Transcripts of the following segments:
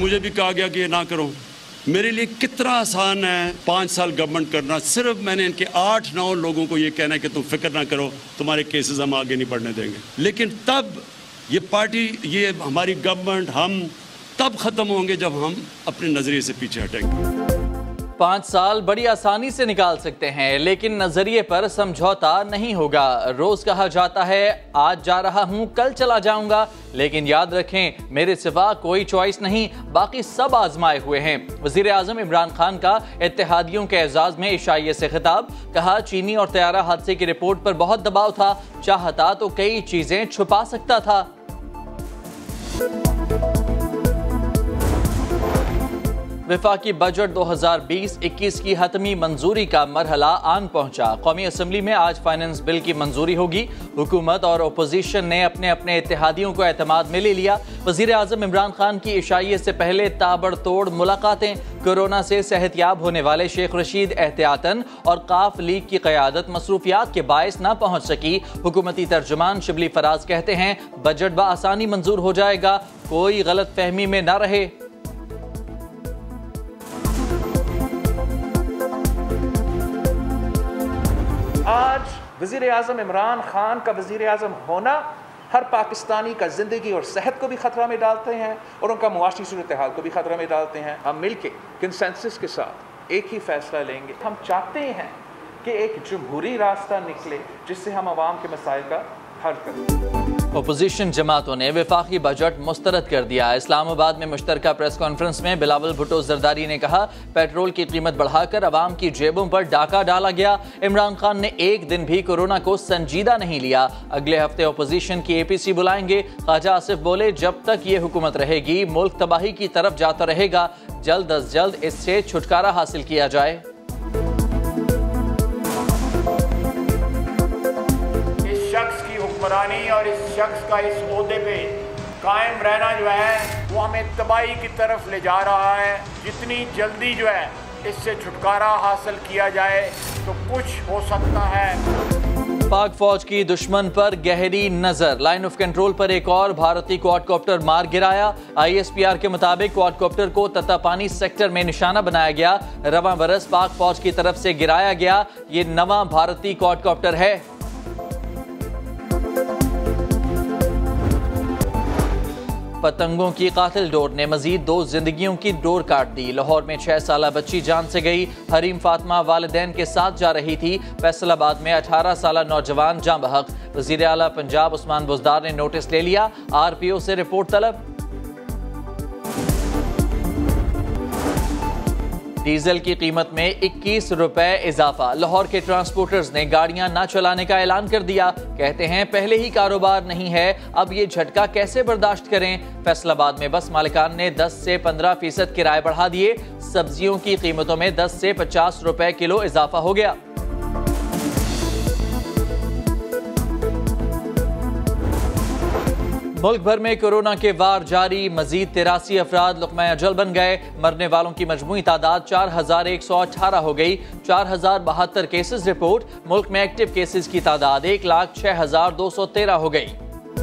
मुझे भी कहा गया कि ये ना करो। मेरे लिए कितना आसान है 5 साल गवर्नमेंट करना। सिर्फ मैंने इनके 8-9 लोगों को ये कहना है कि तुम फिक्र ना करो, तुम्हारे केसेस हम आगे नहीं बढ़ने देंगे। लेकिन तब ये पार्टी, ये हमारी गवर्नमेंट, हम तब ख़त्म होंगे जब हम अपने नज़रिए से पीछे हटेंगे। 5 साल बड़ी आसानी से निकाल सकते हैं, लेकिन नजरिए पर समझौता नहीं होगा। रोज कहा जाता है आज जा रहा हूं, कल चला जाऊंगा, लेकिन याद रखें मेरे सिवा कोई चॉइस नहीं, बाकी सब आजमाए हुए हैं। वजीर आजम इमरान खान का इत्तेहादियों के एजाज में इशाइये से खिताब। कहा चीनी और तैयारा हादसे की रिपोर्ट पर बहुत दबाव था, चाहता तो कई चीजें छुपा सकता था। वफाकी बजट 2020-21 की हतमी मंजूरी का मरहला आन पहुंचा। कौमी असम्बली में आज फाइनेंस बिल की मंजूरी होगी। हुकूमत और अपोजिशन ने अपने अपने इत्तेहादियों को एतमाद में ले लिया। वजीर आजम इमरान खान की इशाइये से पहले ताबड़तोड़ मुलाकातें। कोरोना से सेहतयाब होने वाले शेख रशीद एहतियातन और काफ लीग की क़यादत मसरूफियात के बायस ना पहुंच सकी। हुकूमती तर्जुमान शिबली फराज कहते हैं बजट बआसानी मंजूर हो जाएगा, कोई गलत फहमी में ना रहे। आज वज़ीर आज़म इमरान खान का वज़ीर आज़म होना हर पाकिस्तानी का ज़िंदगी और सेहत को भी ख़तरा में डालते हैं और उनका मुआशी सूरत हाल को भी ख़तरा में डालते हैं। हम मिल के कंसेंसस के साथ एक ही फैसला लेंगे। हम चाहते हैं कि एक जमहूरी रास्ता निकले जिससे हम आवाम के मसाइल का हल करें। अपोजिशन जमातों ने वफाकी बजट मुस्तरद कर दिया। इस्लामाबाद में मुश्तरका प्रेस कॉन्फ्रेंस में बिलावल भुट्टो जरदारी ने कहा पेट्रोल की कीमत बढ़ाकर अवाम की जेबों पर डाका डाला गया। इमरान खान ने एक दिन भी कोरोना को संजीदा नहीं लिया। अगले हफ्ते अपोजिशन की APC बुलाएंगे। ख्वाजा आसिफ बोले जब तक ये हुकूमत रहेगी मुल्क तबाही की तरफ जाता रहेगा, जल्द अज जल्द इससे छुटकारा हासिल किया जाए। और इस शख्स का इस ओहदे पे कायम रहना जो है वो हमें तबाही की तरफ ले जा रहा है। जितनी जल्दी जो है इससे छुटकारा हासिल किया जाए तो कुछ हो सकता है। पाक फौज की दुश्मन पर गहरी नजर। लाइन ऑफ कंट्रोल पर एक और भारतीय क्वाडकॉप्टर मार गिराया। ISPR के मुताबिक क्वाडकॉप्टर को तत्तापानी सेक्टर में निशाना बनाया गया। रवां बरस पाक फौज की तरफ से गिराया गया ये नवा भारतीय क्वाडकॉप्टर है। पतंगों की कातिल डोर ने मजीद 2 जिंदगियों की डोर काट दी। लाहौर में 6 साला बच्ची जान से गई। हरीम फातिमा वालिदैन के साथ जा रही थी। फैसलाबाद में 18 साला नौजवान जाँ बहक। वजीर आला पंजाब उस्मान बुज़दार ने नोटिस ले लिया। RPO से रिपोर्ट तलब। डीजल की कीमत में 21 रुपए इजाफा। लाहौर के ट्रांसपोर्टर्स ने गाड़ियां न चलाने का ऐलान कर दिया। कहते हैं पहले ही कारोबार नहीं है, अब ये झटका कैसे बर्दाश्त करें। फैसलाबाद में बस मालिकान ने 10 से 15% किराए बढ़ा दिए। सब्जियों की कीमतों में 10 से 50 रुपए किलो इजाफा हो गया। मुल्क भर में कोरोना के वार जारी। मजीद 83 अफराद लुक़मा अजल बन गए। मरने वालों की मजमूई तादाद 4118 हो गई। 4072 केसेस रिपोर्ट। मुल्क में एक्टिव केसेस की तादाद 1,06,213 हो गई।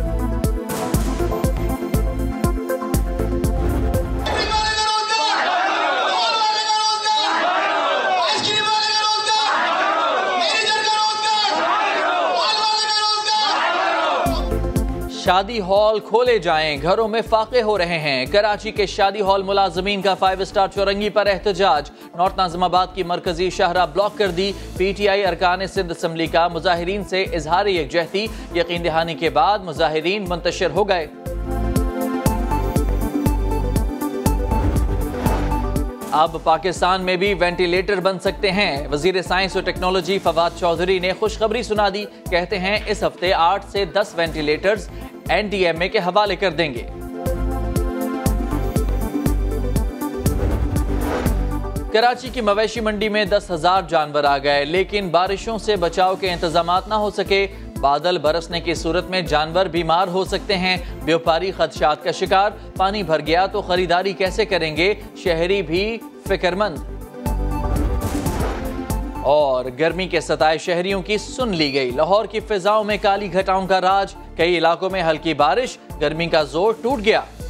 शादी हॉल खोले जाएं, घरों में फाके हो रहे हैं। कराची के शादी हॉल मुलाजमीन का 5 स्टार चौरंगी पर एहतजाज। नॉर्थ नाज़िमाबाद की मरकजी शाहरा ब्लॉक कर दी। PTI अरकान सिंध असम्बली का मुजाहिरीन से इजहार यकजहती यकीन दहानी के बाद मुजाहिरीन मुंतशिर हो गए। अब पाकिस्तान में भी वेंटिलेटर बन सकते हैं। वजीर साइंस और टेक्नोलॉजी फवाद चौधरी ने खुशखबरी सुना दी। कहते हैं इस हफ्ते 8 से 10 वेंटिलेटर्स NDMA के हवाले कर देंगे। कराची की मवेशी मंडी में 10,000 जानवर आ गए, लेकिन बारिशों से बचाव के इंतजाम ना हो सके। बादल बरसने की सूरत में जानवर बीमार हो सकते हैं। व्यापारी खदशात का शिकार। पानी भर गया तो खरीदारी कैसे करेंगे, शहरी भी फिक्रमंद। और गर्मी के सताए शहरियों की सुन ली गई। लाहौर की फिजाओं में काली घटाओं का राज। कई इलाकों में हल्की बारिश, गर्मी का जोर टूट गया।